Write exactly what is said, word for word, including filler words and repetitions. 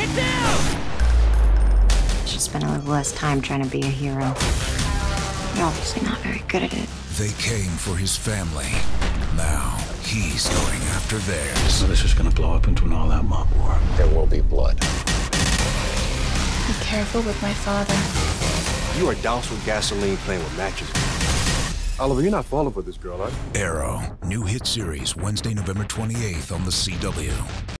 Get down! Should spend a little less time trying to be a hero. You're obviously not very good at it. They came for his family. Now he's going after theirs. So this is gonna blow up into an all-out mob war. There will be blood. Be careful with my father. You are doused with gasoline playing with matches. Oliver, you're not falling for this girl, are you? Arrow. New hit series Wednesday, November twenty-eighth on the C W.